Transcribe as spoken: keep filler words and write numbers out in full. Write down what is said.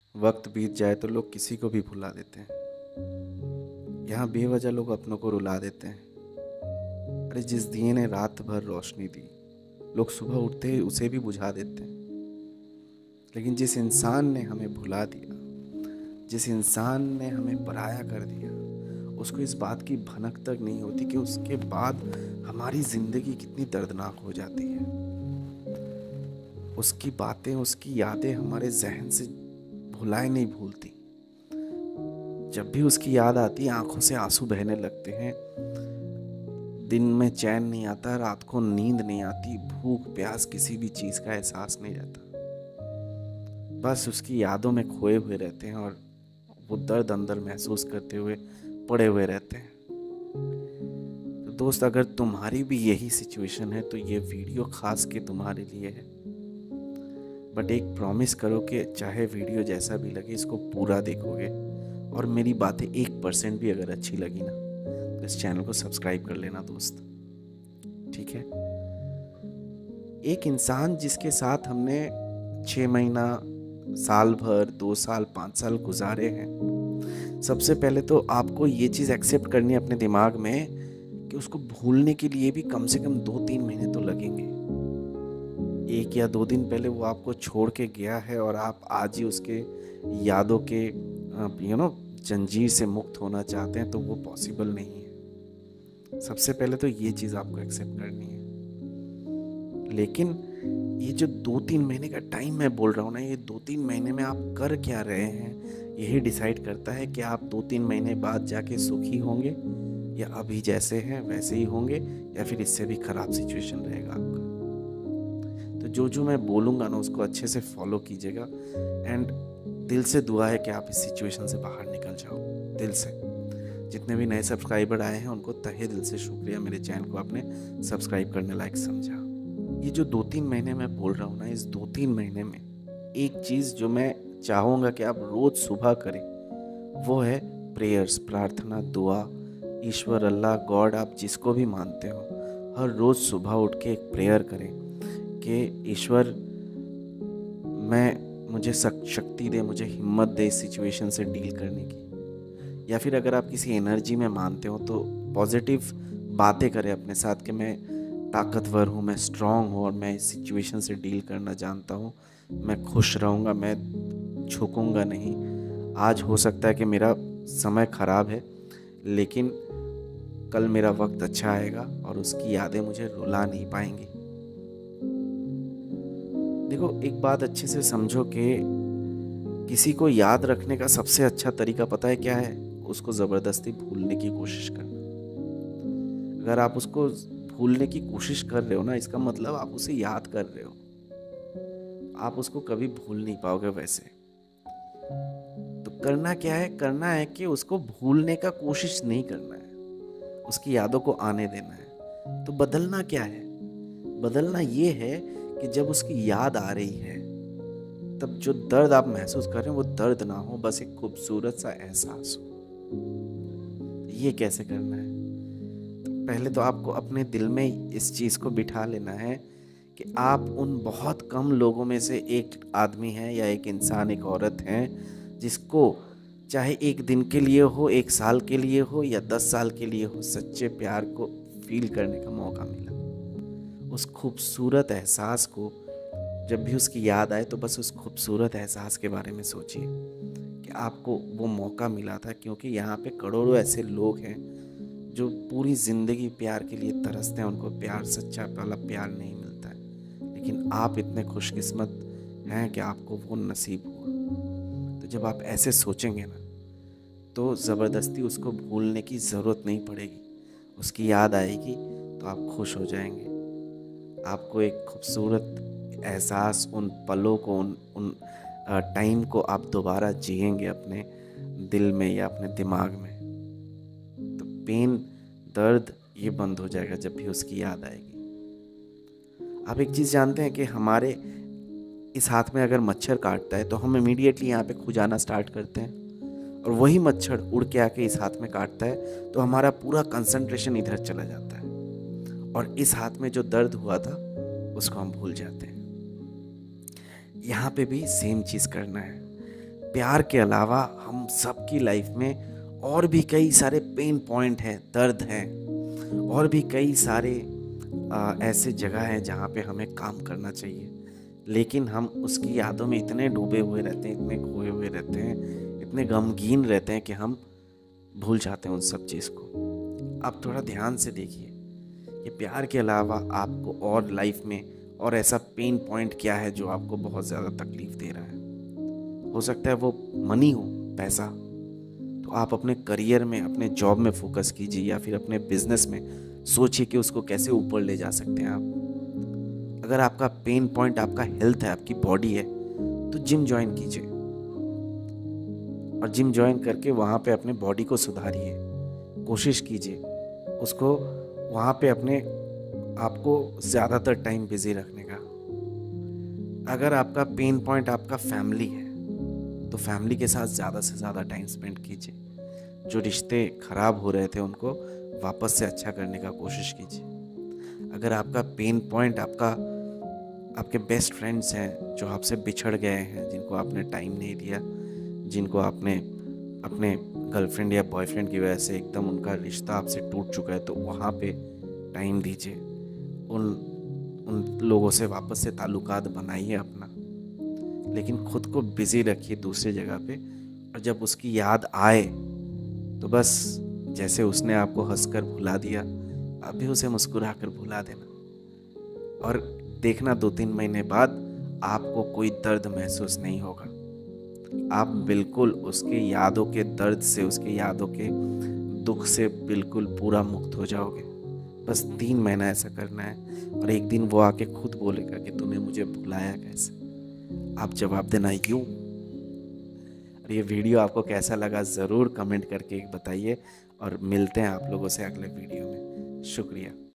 वक्त बीत जाए तो लोग किसी को भी भुला देते हैं। यहाँ बेवजह लोग अपनों को रुला देते हैं। अरे जिस दिए ने रात भर रोशनी दी, लोग सुबह उठते ही उसे भी बुझा देते हैं। लेकिन जिस इंसान ने हमें भुला दिया, जिस इंसान ने हमें पराया कर दिया, उसको इस बात की भनक तक नहीं होती कि उसके बाद हमारी ज़िंदगी कितनी दर्दनाक हो जाती है। उसकी बातें, उसकी यादें हमारे जहन से भुलाए नहीं भूलती। जब भी उसकी याद आती है, आंखों से आंसू बहने लगते हैं। दिन में चैन नहीं आता, रात को नींद नहीं आती, भूख प्यास किसी भी चीज़ का एहसास नहीं रहता। बस उसकी यादों में खोए हुए रहते हैं और वो दर्द अंदर महसूस करते हुए पड़े हुए रहते हैं। तो दोस्त, अगर तुम्हारी भी यही सिचुएशन है तो ये वीडियो खास के तुम्हारे लिए है। बट एक प्रॉमिस करो कि चाहे वीडियो जैसा भी लगे, इसको पूरा देखोगे। और मेरी बातें एक परसेंट भी अगर अच्छी लगी ना, तो इस चैनल को सब्सक्राइब कर लेना दोस्त, ठीक है। एक इंसान जिसके साथ हमने छः महीना, साल भर, दो साल, पाँच साल गुजारे हैं, सबसे पहले तो आपको ये चीज़ एक्सेप्ट करनी है अपने दिमाग में कि उसको भूलने के लिए भी कम से कम दो तीन महीने तो लगेंगे। एक या दो दिन पहले वो आपको छोड़ के गया है और आप आज ही उसके यादों के यू नो जंजीर से मुक्त होना चाहते हैं, तो वो पॉसिबल नहीं है। सबसे पहले तो ये चीज़ आपको एक्सेप्ट करनी है। लेकिन ये जो दो तीन महीने का टाइम मैं बोल रहा हूँ ना, ये दो तीन महीने में आप कर क्या रहे हैं, यही डिसाइड करता है कि आप दो तीन महीने बाद जाके सुखी होंगे या अभी जैसे हैं वैसे ही होंगे, या फिर इससे भी ख़राब सिचुएशन रहेगा आपका। तो जो जो मैं बोलूँगा ना, उसको अच्छे से फॉलो कीजिएगा। एंड दिल से दुआ है कि आप इस सिचुएशन से बाहर निकल जाओ, दिल से। जितने भी नए सब्सक्राइबर आए हैं उनको तहे दिल से शुक्रिया, मेरे चैनल को आपने सब्सक्राइब करने लायक समझा। ये जो दो तीन महीने मैं बोल रहा हूँ ना, इस दो तीन महीने में एक चीज़ जो मैं चाहूँगा कि आप रोज़ सुबह करें, वो है प्रेयर्स, प्रार्थना, दुआ। ईश्वर, अल्लाह, गॉड, आप जिसको भी मानते हो, हर रोज़ सुबह उठ के एक प्रेयर करें कि ईश्वर मैं मुझे शक्ति दे, मुझे हिम्मत दे इस सिचुएशन से डील करने की। या फिर अगर आप किसी एनर्जी में मानते हो तो पॉजिटिव बातें करें अपने साथ कि मैं ताकतवर हूँ, मैं स्ट्रांग हूँ और मैं इस सिचुएशन से डील करना जानता हूँ। मैं खुश रहूँगा, मैं झुकूँगा नहीं। आज हो सकता है कि मेरा समय ख़राब है, लेकिन कल मेरा वक्त अच्छा आएगा और उसकी यादें मुझे रुला नहीं पाएंगी। देखो, एक बात अच्छे से समझो कि किसी को याद रखने का सबसे अच्छा तरीका पता है क्या है? उसको ज़बरदस्ती भूलने की कोशिश करना। अगर आप उसको भूलने की कोशिश कर रहे हो ना, इसका मतलब आप उसे याद कर रहे हो। आप उसको कभी भूल नहीं पाओगे वैसे। तो करना क्या है? करना है कि उसको भूलने का कोशिश नहीं करना है, उसकी यादों को आने देना है। तो बदलना क्या है? बदलना ये है कि जब उसकी याद आ रही है, तब जो दर्द आप महसूस कर रहे हैं वो दर्द ना हो, बस एक खूबसूरत सा एहसास हो। ये कैसे करना है? तो पहले तो आपको अपने दिल में इस चीज़ को बिठा लेना है कि आप उन बहुत कम लोगों में से एक आदमी हैं या एक इंसान, एक औरत हैं, जिसको चाहे एक दिन के लिए हो, एक साल के लिए हो या दस साल के लिए हो, सच्चे प्यार को फील करने का मौका मिला। उस खूबसूरत एहसास को जब भी उसकी याद आए तो बस उस खूबसूरत एहसास के बारे में सोचिए कि आपको वो मौका मिला था। क्योंकि यहाँ पे करोड़ों ऐसे लोग हैं जो पूरी ज़िंदगी प्यार के लिए तरसते हैं, उनको प्यार, सच्चा वाला प्यार नहीं मिलता है। लेकिन आप इतने खुशकिस्मत हैं कि आपको वो नसीब हुआ। तो जब आप ऐसे सोचेंगे ना, तो ज़बरदस्ती उसको भूलने की ज़रूरत नहीं पड़ेगी। उसकी याद आएगी तो आप खुश हो जाएंगे। आपको एक खूबसूरत एहसास, उन पलों को, उन उन टाइम को आप दोबारा जिएंगे अपने दिल में या अपने दिमाग में। तो पेन, दर्द, ये बंद हो जाएगा जब भी उसकी याद आएगी। आप एक चीज़ जानते हैं कि हमारे इस हाथ में अगर मच्छर काटता है तो हम इमीडिएटली यहाँ पे खुजाना स्टार्ट करते हैं, और वही मच्छर उड़ के आके इस हाथ में काटता है तो हमारा पूरा कंसंट्रेशन इधर चला जाता है और इस हाथ में जो दर्द हुआ था उसको हम भूल जाते हैं। यहाँ पे भी सेम चीज़ करना है। प्यार के अलावा हम सबकी लाइफ में और भी कई सारे पेन पॉइंट हैं, दर्द हैं, और भी कई सारे आ, ऐसे जगह हैं जहाँ पे हमें काम करना चाहिए, लेकिन हम उसकी यादों में इतने डूबे हुए रहते हैं, इतने खोए हुए रहते हैं, इतने गमगीन रहते हैं कि हम भूल जाते हैं उन सब चीज़ को। आप थोड़ा ध्यान से देखिए कि प्यार के अलावा आपको और लाइफ में और ऐसा पेन पॉइंट क्या है जो आपको बहुत ज़्यादा तकलीफ़ दे रहा है। हो सकता है वो मनी हो, पैसा। तो आप अपने करियर में, अपने जॉब में फोकस कीजिए, या फिर अपने बिजनेस में सोचिए कि उसको कैसे ऊपर ले जा सकते हैं आप। अगर आपका पेन पॉइंट आपका हेल्थ है, आपकी बॉडी है, तो जिम ज्वाइन कीजिए, और जिम ज्वाइन करके वहाँ पे अपने बॉडी को सुधारिए। कोशिश कीजिए उसको वहाँ पे अपने आपको ज़्यादातर टाइम बिजी रखने का। अगर आपका पेन पॉइंट आपका फैमिली है, तो फैमिली के साथ ज़्यादा से ज़्यादा टाइम स्पेंड कीजिए। जो रिश्ते ख़राब हो रहे थे उनको वापस से अच्छा करने का कोशिश कीजिए। अगर आपका पेन पॉइंट आपका आपके बेस्ट फ्रेंड्स हैं जो आपसे बिछड़ गए हैं, जिनको आपने टाइम नहीं दिया, जिनको आपने अपने गर्लफ्रेंड या बॉयफ्रेंड की वजह से एकदम उनका रिश्ता आपसे टूट चुका है, तो वहाँ पे टाइम दीजिए। उन उन लोगों से वापस से ताल्लुकात बनाइए अपना, लेकिन खुद को बिज़ी रखिए दूसरी जगह पे। और जब उसकी याद आए तो बस जैसे उसने आपको हंसकर भुला दिया, आप भी उसे मुस्कुरा कर भुला देना, और देखना दो तीन महीने बाद आपको कोई दर्द महसूस नहीं होगा। आप बिल्कुल उसके यादों के दर्द से, उसके यादों के दुख से बिल्कुल पूरा मुक्त हो जाओगे। बस तीन महीना ऐसा करना है, और एक दिन वो आके खुद बोलेगा कि तूने मुझे भुलाया कैसे। आप जवाब देना यूँ। और ये वीडियो आपको कैसा लगा ज़रूर कमेंट करके बताइए, और मिलते हैं आप लोगों से अगले वीडियो में। शुक्रिया।